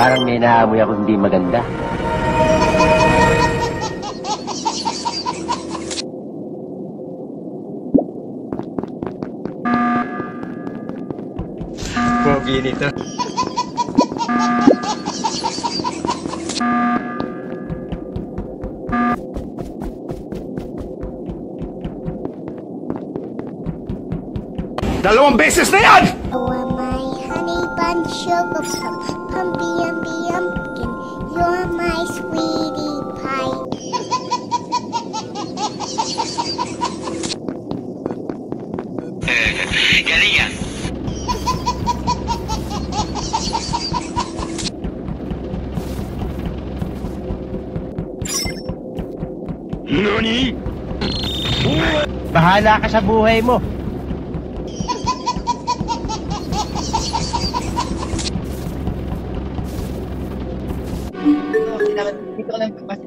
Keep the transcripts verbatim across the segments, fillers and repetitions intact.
Parang may naamoy ako hindi maganda. Pogi nito. Dalawang beses na yan! You're my honey bun sugar plum, pumpy umby umpkin. You're my sweetie pie. Galing yan. Nani? Bahala ka sa buhay mo. Dito ko lang kapasita.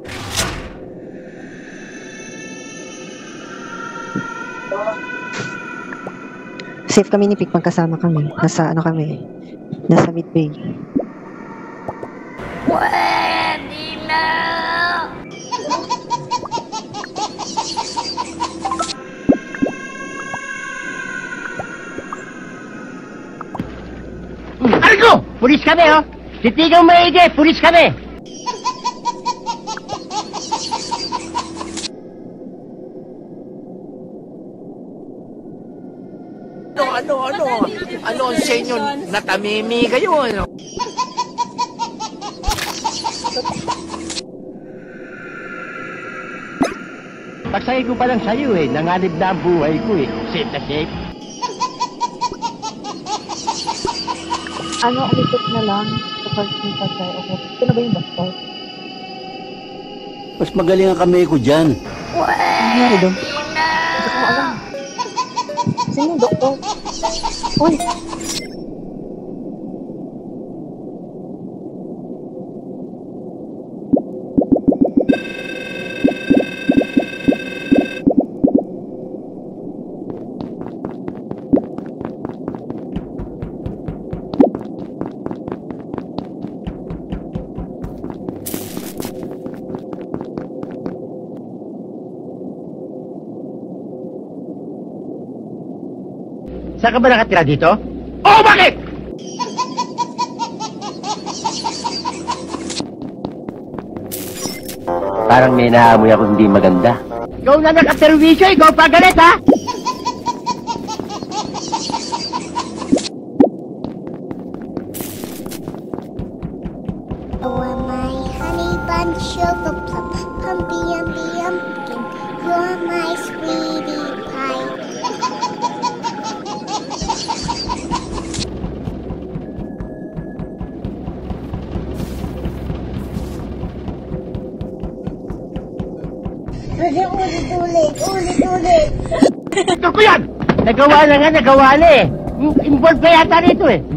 Safe kami ni Pick, magkasama kami. Nasa ano kami? Nasa Midway. Pwede na! Argo! Pulis kami, oh! Titigang maigi! Pulis kami! Ano, ano, ano? Ano ang sa inyo? Natamimi kayo, ano? Pagsaya ko pa lang sa'yo, eh. Nanganib na ang buhay ko, eh. Safe na safe. Ano, alikot na lang kapag kita tayo. Okay. Ito na ba yung doktor? Mas magaling ang kamay ko dyan. Ano nangyari doon? Hindi ko alam. Sino yung doktor? Uy! Saan ka ba nakatira dito? Oh, bakit? Parang may naamoy ako hindi maganda. Ikaw na nakaservisyo, ikaw pa galit, ha? You're my honey bun sugar plum, pumpy umby umpkin. You're my sweetie pie. Pwede ulit-ulit, ulit-ulit. Ito ko yan! Nagawa na nga, nagawa na eh. Involved pa yata rito eh.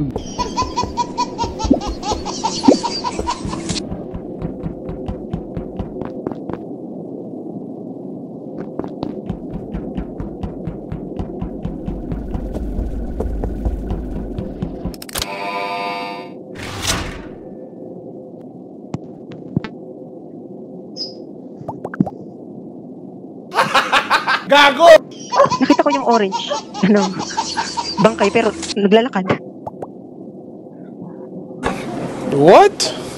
Gago! Nakita ko yung orange. Ano? Bangkay, pero naglalakad. What?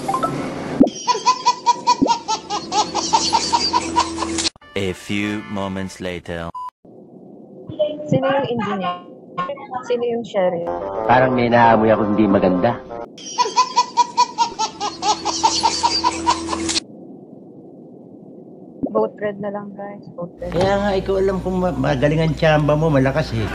A few moments later. Sino yung engineer? Sino yung sheriff? Parang may naamoy ako hindi maganda. Vote red na lang, guys. Vote red. Kaya nga, ikaw alam kung ma- magaling ang tsamba mo, malakas eh.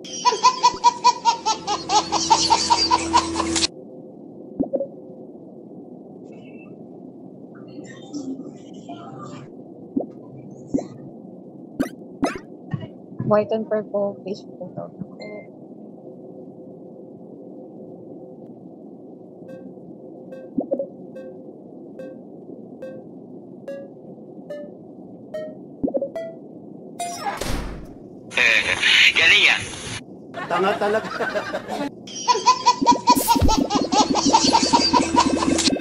White and purple face photo. Galing yan. Tanga talaga.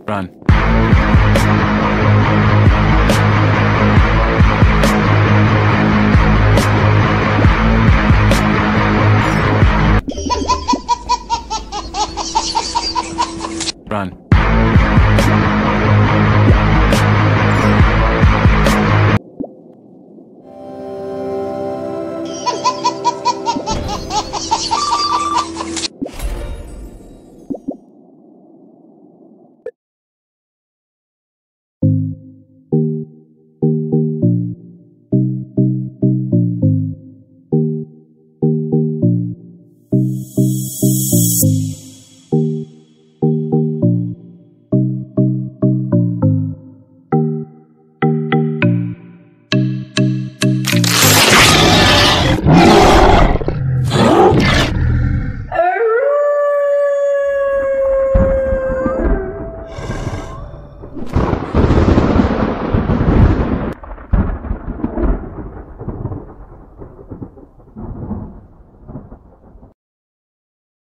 Run. Run.